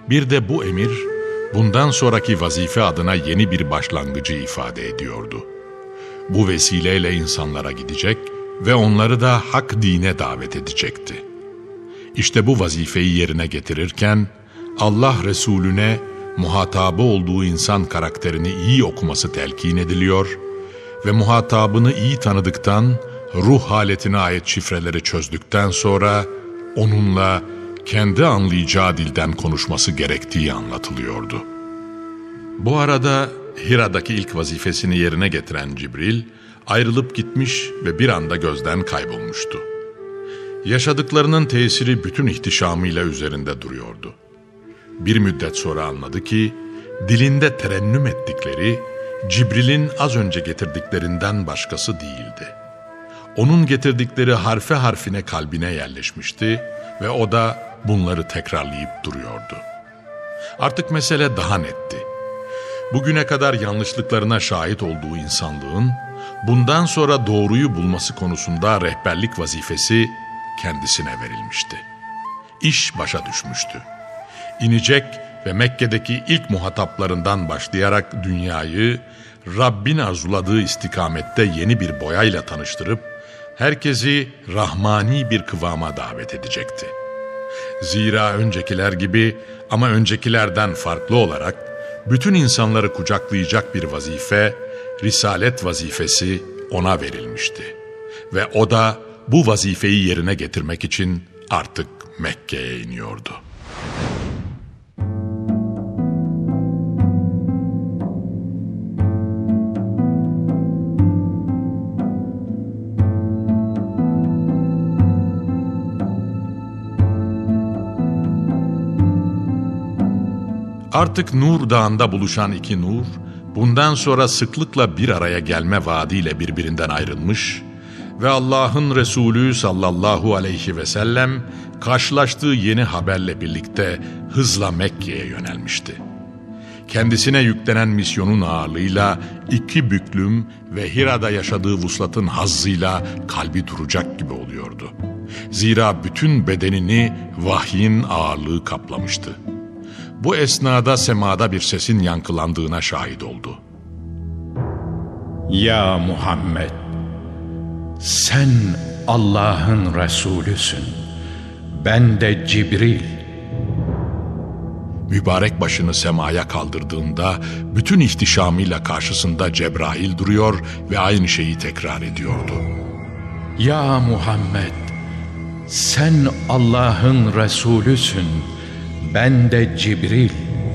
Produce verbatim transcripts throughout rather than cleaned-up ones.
Bir de bu emir, bundan sonraki vazife adına yeni bir başlangıcı ifade ediyordu. Bu vesileyle insanlara gidecek ve onları da hak dine davet edecekti. İşte bu vazifeyi yerine getirirken, Allah Resulüne muhatabı olduğu insan karakterini iyi okuması telkin ediliyor ve muhatabını iyi tanıdıktan, ruh haletine ait şifreleri çözdükten sonra onunla kendi anlayacağı dilden konuşması gerektiği anlatılıyordu. Bu arada Hira'daki ilk vazifesini yerine getiren Cibril ayrılıp gitmiş ve bir anda gözden kaybolmuştu. Yaşadıklarının tesiri bütün ihtişamıyla üzerinde duruyordu. Bir müddet sonra anladı ki dilinde terennüm ettikleri Cibril'in az önce getirdiklerinden başkası değildi. Onun getirdikleri harfe harfine kalbine yerleşmişti ve o da bunları tekrarlayıp duruyordu. Artık mesele daha netti. Bugüne kadar yanlışlıklarına şahit olduğu insanlığın bundan sonra doğruyu bulması konusunda rehberlik vazifesi kendisine verilmişti. İş başa düşmüştü. İnecek ve Mekke'deki ilk muhataplarından başlayarak dünyayı Rabbin arzuladığı istikamette yeni bir boyayla tanıştırıp herkesi rahmani bir kıvama davet edecekti. Zira öncekiler gibi ama öncekilerden farklı olarak bütün insanları kucaklayacak bir vazife, risalet vazifesi ona verilmişti. Ve o da bu vazifeyi yerine getirmek için artık Mekke'ye iniyordu. Artık Nur Dağı'nda buluşan iki nur, bundan sonra sıklıkla bir araya gelme vaadiyle birbirinden ayrılmış ve Allah'ın Resulü sallallahu aleyhi ve sellem karşılaştığı yeni haberle birlikte hızla Mekke'ye yönelmişti. Kendisine yüklenen misyonun ağırlığıyla iki büklüm ve Hira'da yaşadığı vuslatın hazzıyla kalbi duracak gibi oluyordu. Zira bütün bedenini vahyin ağırlığı kaplamıştı. Bu esnada semada bir sesin yankılandığına şahit oldu. Ya Muhammed, sen Allah'ın Resulüsün, ben de Cibril. Mübarek başını semaya kaldırdığında bütün ihtişamıyla karşısında Cebrail duruyor ve aynı şeyi tekrar ediyordu. Ya Muhammed, sen Allah'ın Resulüsün, ben de Cibril.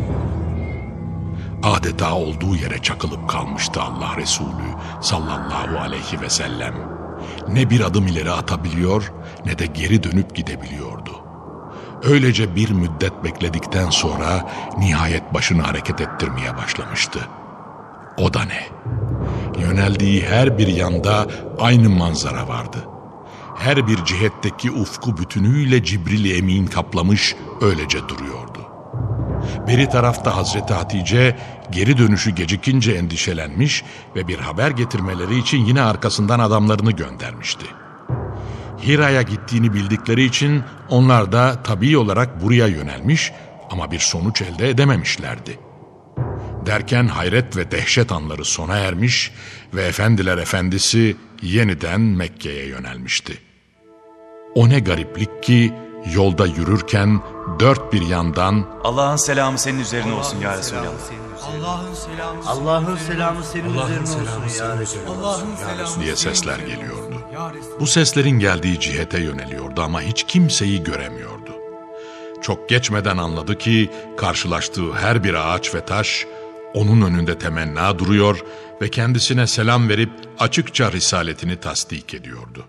Adeta olduğu yere çakılıp kalmıştı Allah Resulü sallallahu aleyhi ve sellem. Ne bir adım ileri atabiliyor ne de geri dönüp gidebiliyordu. Öylece bir müddet bekledikten sonra nihayet başını hareket ettirmeye başlamıştı. O da ne? Yöneldiği her bir yanda aynı manzara vardı. Her bir cihetteki ufku bütünüyle Cibril-i Emin kaplamış, öylece duruyordu. Beri tarafta Hazreti Hatice geri dönüşü gecikince endişelenmiş ve bir haber getirmeleri için yine arkasından adamlarını göndermişti. Hira'ya gittiğini bildikleri için onlar da tabii olarak buraya yönelmiş ama bir sonuç elde edememişlerdi. Derken hayret ve dehşet anları sona ermiş ve Efendiler Efendisi yeniden Mekke'ye yönelmişti. O ne gariplik ki yolda yürürken dört bir yandan Allah'ın selamı senin üzerine olsun ya Resulallah. Allah'ın selamı Allah'ın selamı senin üzerine olsun ya Resulallah. Allah'ın selamı diye sesler geliyordu. Bu seslerin geldiği cihete yöneliyordu ama hiç kimseyi göremiyordu. Çok geçmeden anladı ki karşılaştığı her bir ağaç ve taş onun önünde temenna duruyor ve kendisine selam verip açıkça risaletini tasdik ediyordu.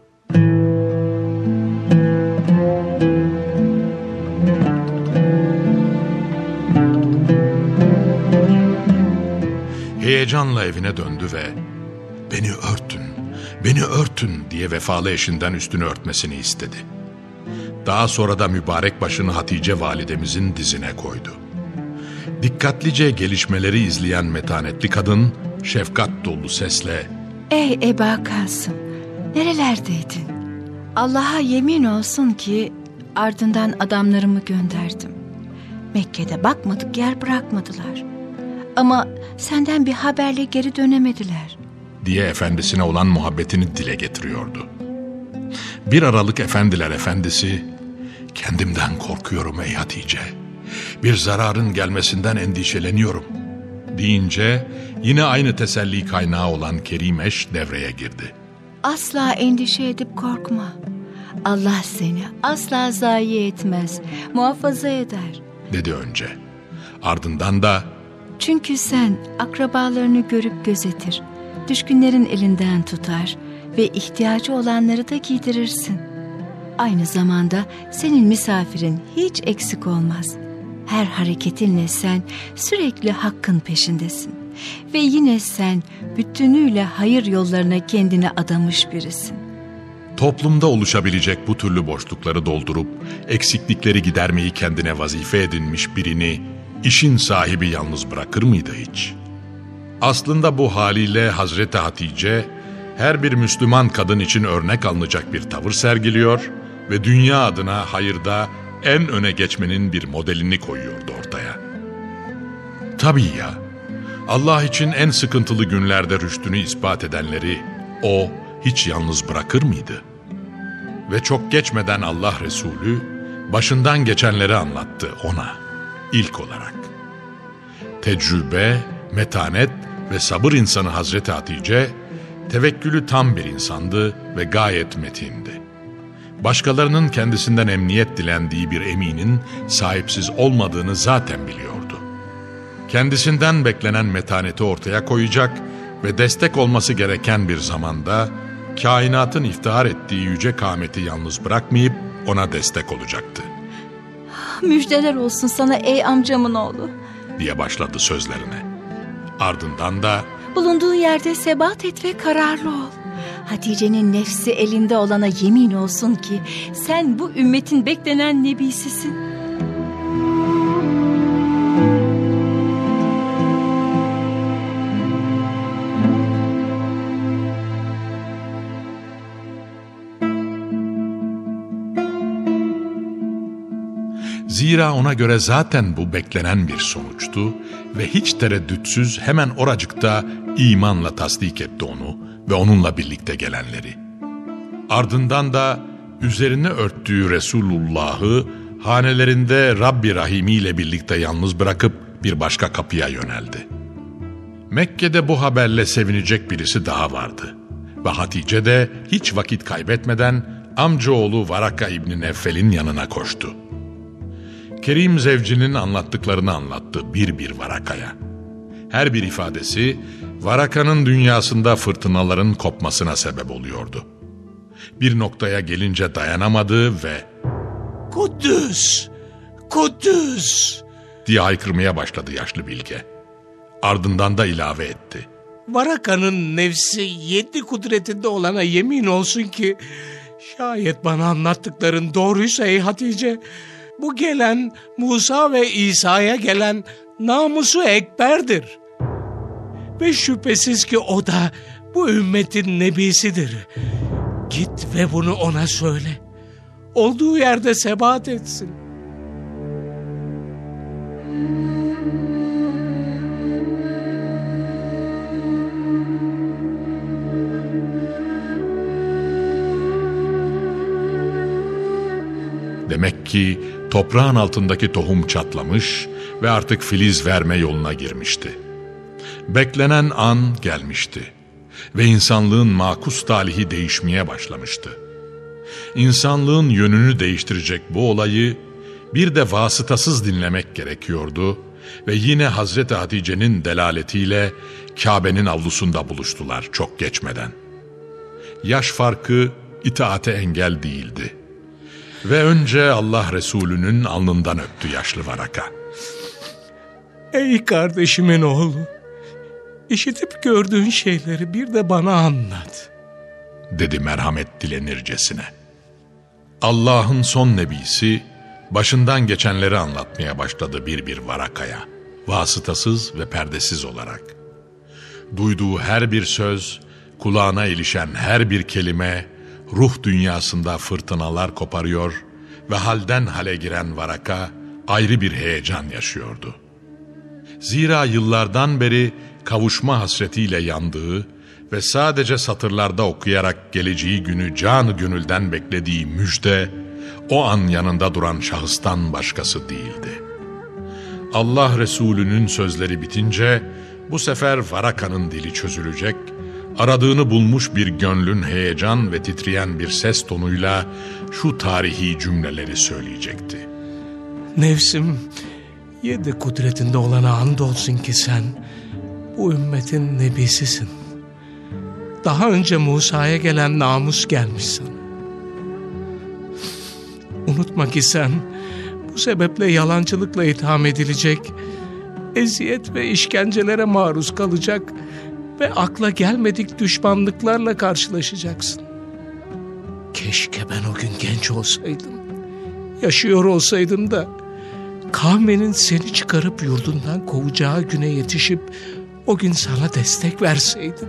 Heyecanla evine döndü ve "Beni örtün, beni örtün" diye vefalı eşinden üstünü örtmesini istedi. Daha sonra da mübarek başını Hatice validemizin dizine koydu. Dikkatlice gelişmeleri izleyen metanetli kadın şefkat dolu sesle "Ey Eba Kasım, nerelerdeydin? Allah'a yemin olsun ki ardından adamlarımı gönderdim. Mekke'de bakmadık yer bırakmadılar. Ama senden bir haberle geri dönemediler diye efendisine olan muhabbetini dile getiriyordu. Bir aralık efendiler efendisi, kendimden korkuyorum ey Hatice, bir zararın gelmesinden endişeleniyorum deyince yine aynı teselli kaynağı olan Kerim eş devreye girdi. Asla endişe edip korkma. Allah seni asla zayi etmez, muhafaza eder dedi önce. Ardından da çünkü sen akrabalarını görüp gözetir, düşkünlerin elinden tutar ve ihtiyacı olanları da giydirirsin. Aynı zamanda senin misafirin hiç eksik olmaz. Her hareketinle sen sürekli hakkın peşindesin. Ve yine sen bütünüyle hayır yollarına kendini adamış birisin. Toplumda oluşabilecek bu türlü boşlukları doldurup eksiklikleri gidermeyi kendine vazife edinmiş birini işin sahibi yalnız bırakır mıydı hiç? Aslında bu haliyle Hazreti Hatice her bir Müslüman kadın için örnek alınacak bir tavır sergiliyor ve dünya adına hayırda en öne geçmenin bir modelini koyuyordu ortaya. Tabii ya, Allah için en sıkıntılı günlerde rüştünü ispat edenleri o hiç yalnız bırakır mıydı? Ve çok geçmeden Allah Resulü başından geçenleri anlattı ona ilk olarak. Tecrübe, metanet ve sabır insanı Hazreti Hatice, tevekkülü tam bir insandı ve gayet metindi. Başkalarının kendisinden emniyet dilendiği bir eminin sahipsiz olmadığını zaten biliyordu. Kendisinden beklenen metaneti ortaya koyacak ve destek olması gereken bir zamanda kainatın iftihar ettiği yüce kâmeti yalnız bırakmayıp ona destek olacaktı. Müjdeler olsun sana ey amcamın oğlu diye başladı sözlerine. Ardından da bulunduğun yerde sebat et ve kararlı ol. Hatice'nin nefsi elinde olana yemin olsun ki sen bu ümmetin beklenen nebisisin. Zira ona göre zaten bu beklenen bir sonuçtu ve hiç tereddütsüz hemen oracıkta imanla tasdik etti onu ve onunla birlikte gelenleri. Ardından da üzerine örttüğü Resulullah'ı hanelerinde Rabbi Rahimi ile birlikte yalnız bırakıp bir başka kapıya yöneldi. Mekke'de bu haberle sevinecek birisi daha vardı ve Hatice de hiç vakit kaybetmeden amcaoğlu Varaka İbni Nevfel'in yanına koştu. Kerim zevcinin anlattıklarını anlattı bir bir Varaka'ya. Her bir ifadesi Varaka'nın dünyasında fırtınaların kopmasına sebep oluyordu. Bir noktaya gelince dayanamadı ve "Kudüs! Kudüs!" diye haykırmaya başladı yaşlı bilge. Ardından da ilave etti. "Varaka'nın nefsi yedi kudretinde olana yemin olsun ki şayet bana anlattıkların doğruysa ey Hatice, bu gelen Musa ve İsa'ya gelen namusu ekberdir. Ve şüphesiz ki o da bu ümmetin nebisidir. Git ve bunu ona söyle. Olduğu yerde sebat etsin." Demek ki toprağın altındaki tohum çatlamış ve artık filiz verme yoluna girmişti. Beklenen an gelmişti ve insanlığın makus talihi değişmeye başlamıştı. İnsanlığın yönünü değiştirecek bu olayı bir de vasıtasız dinlemek gerekiyordu ve yine Hazreti Hatice'nin delaletiyle Kabe'nin avlusunda buluştular çok geçmeden. Yaş farkı itaate engel değildi. Ve önce Allah Resulü'nün alnından öptü yaşlı Varaka. "Ey kardeşimin oğlu, işitip gördüğün şeyleri bir de bana anlat," dedi merhamet dilenircesine. Allah'ın son nebisi başından geçenleri anlatmaya başladı bir bir Varaka'ya, vasıtasız ve perdesiz olarak. Duyduğu her bir söz, kulağına ilişen her bir kelime ruh dünyasında fırtınalar koparıyor ve halden hale giren Varaka ayrı bir heyecan yaşıyordu. Zira yıllardan beri kavuşma hasretiyle yandığı ve sadece satırlarda okuyarak geleceği günü canı gönülden beklediği müjde, o an yanında duran şahıstan başkası değildi. Allah Resulü'nün sözleri bitince, bu sefer Varaka'nın dili çözülecek, aradığını bulmuş bir gönlün heyecan ve titreyen bir ses tonuyla şu tarihi cümleleri söyleyecekti. Nefsim, yedi kudretinde olana andolsun ki sen, bu ümmetin nebisisin. Daha önce Musa'ya gelen namus gelmiş sana. Unutma ki sen, bu sebeple yalancılıkla itham edilecek, eziyet ve işkencelere maruz kalacak ve akla gelmedik düşmanlıklarla karşılaşacaksın. Keşke ben o gün genç olsaydım, yaşıyor olsaydım da, kavminin seni çıkarıp yurdundan kovacağı güne yetişip, o gün sana destek verseydim.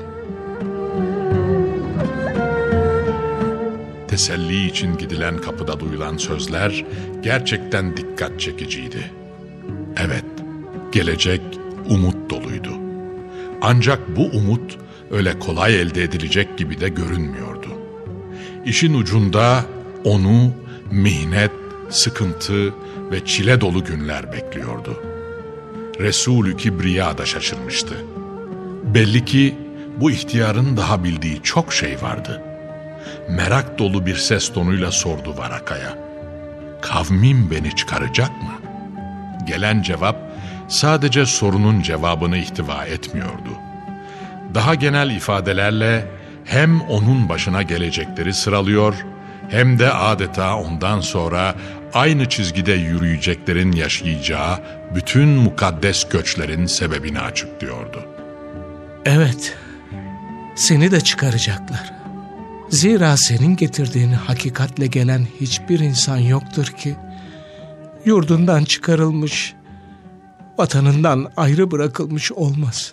Teselli için gidilen kapıda duyulan sözler gerçekten dikkat çekiciydi. Evet, gelecek umut doluydu. Ancak bu umut öyle kolay elde edilecek gibi de görünmüyordu. İşin ucunda onu mihnet, sıkıntı ve çile dolu günler bekliyordu. Resulü Kibriya da şaşırmıştı. Belli ki bu ihtiyarın daha bildiği çok şey vardı. Merak dolu bir ses tonuyla sordu Varaka'ya. Kavmim beni çıkaracak mı? Gelen cevap sadece sorunun cevabını ihtiva etmiyordu. Daha genel ifadelerle hem onun başına gelecekleri sıralıyor, hem de adeta ondan sonra aynı çizgide yürüyeceklerin yaşayacağı bütün mukaddes göçlerin sebebini açıklıyordu. Evet, seni de çıkaracaklar. Zira senin getirdiğin hakikatle gelen hiçbir insan yoktur ki, yurdundan çıkarılmış, vatanından ayrı bırakılmış olmasın.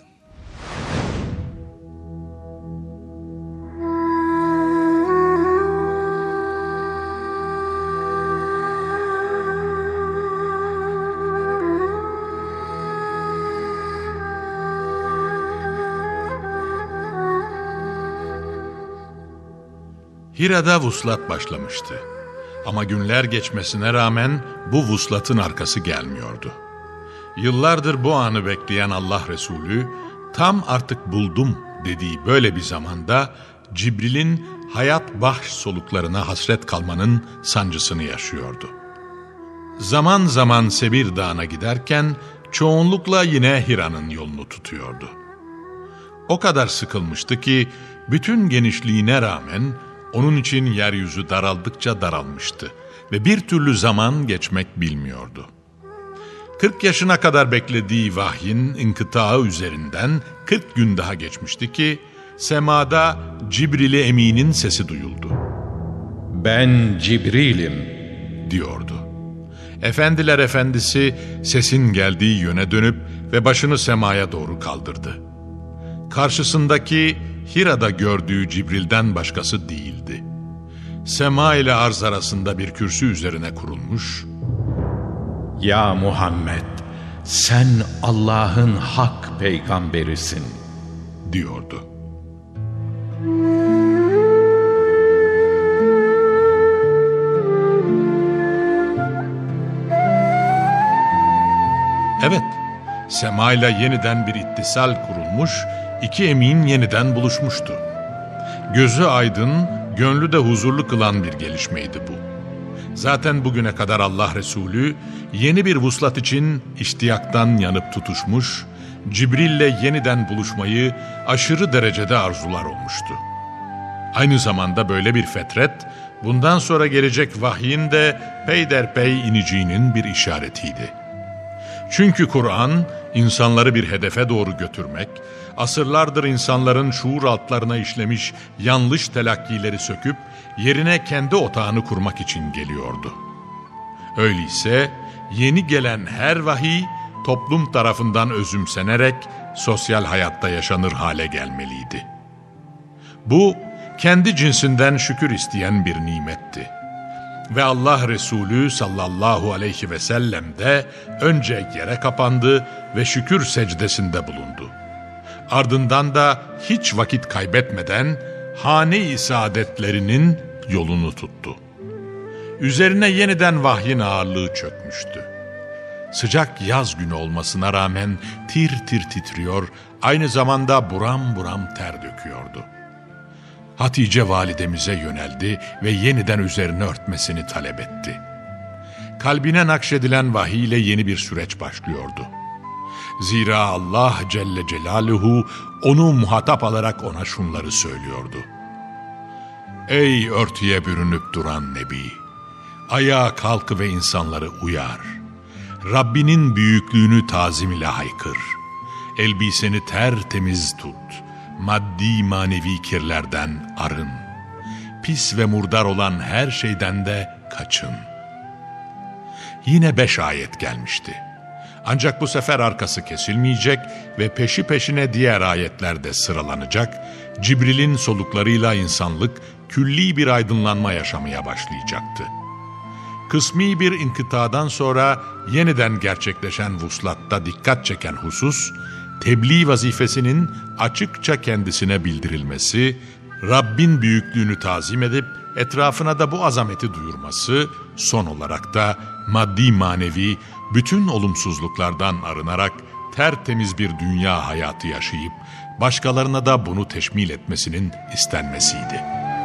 Hira'da vuslat başlamıştı. Ama günler geçmesine rağmen bu vuslatın arkası gelmiyordu. Yıllardır bu anı bekleyen Allah Resulü, tam artık buldum dediği böyle bir zamanda Cibril'in hayat bahş soluklarına hasret kalmanın sancısını yaşıyordu. Zaman zaman Sebir Dağı'na giderken çoğunlukla yine Hira'nın yolunu tutuyordu. O kadar sıkılmıştı ki bütün genişliğine rağmen onun için yeryüzü daraldıkça daralmıştı ve bir türlü zaman geçmek bilmiyordu. kırk yaşına kadar beklediği vahyin inkıtağı üzerinden kırk gün daha geçmişti ki semada Cibril-i Emin'in sesi duyuldu. Ben Cibril'im diyordu. Efendiler efendisi sesin geldiği yöne dönüp ve başını semaya doğru kaldırdı. Karşısındaki Hira'da gördüğü Cibril'den başkası değildi. Sema ile arz arasında bir kürsü üzerine kurulmuş, Ya Muhammed, sen Allah'ın hak peygamberisin diyordu. Evet, Sema ile yeniden bir ittisal kurulmuş, iki emin yeniden buluşmuştu. Gözü aydın, gönlü de huzurlu kılan bir gelişmeydi bu. Zaten bugüne kadar Allah Resulü yeni bir vuslat için iştiyaktan yanıp tutuşmuş, Cibril'le yeniden buluşmayı aşırı derecede arzular olmuştu. Aynı zamanda böyle bir fetret, bundan sonra gelecek vahyin de peyderpey ineceğinin bir işaretiydi. Çünkü Kur'an, insanları bir hedefe doğru götürmek, asırlardır insanların şuur altlarına işlemiş yanlış telakkileri söküp, yerine kendi otağını kurmak için geliyordu. Öyleyse, yeni gelen her vahiy, toplum tarafından özümsenerek, sosyal hayatta yaşanır hale gelmeliydi. Bu, kendi cinsinden şükür isteyen bir nimetti. Ve Allah Resulü sallallahu aleyhi ve sellem de önce yere kapandı ve şükür secdesinde bulundu. Ardından da hiç vakit kaybetmeden hane-i saadetlerinin yolunu tuttu. Üzerine yeniden vahyin ağırlığı çökmüştü. Sıcak yaz günü olmasına rağmen tir tir titriyor, aynı zamanda buram buram ter döküyordu. Hatice validemize yöneldi ve yeniden üzerine örtmesini talep etti. Kalbine nakşedilen vahiy ile yeni bir süreç başlıyordu. Zira Allah Celle Celaluhu onu muhatap alarak ona şunları söylüyordu. Ey örtüye bürünüp duran Nebi! Ayağa kalk ve insanları uyar. Rabbinin büyüklüğünü tazim ile haykır. Elbiseni tertemiz tut. Maddi manevi kirlerden arın. Pis ve murdar olan her şeyden de kaçın. Yine beş ayet gelmişti. Ancak bu sefer arkası kesilmeyecek ve peşi peşine diğer ayetler de sıralanacak, Cibril'in soluklarıyla insanlık külli bir aydınlanma yaşamaya başlayacaktı. Kısmi bir inkıtadan sonra yeniden gerçekleşen vuslatta dikkat çeken husus, tebliğ vazifesinin açıkça kendisine bildirilmesi, Rabbin büyüklüğünü tazim edip etrafına da bu azameti duyurması, son olarak da maddi manevi bütün olumsuzluklardan arınarak tertemiz bir dünya hayatı yaşayıp başkalarına da bunu teşmil etmesinin istenmesiydi.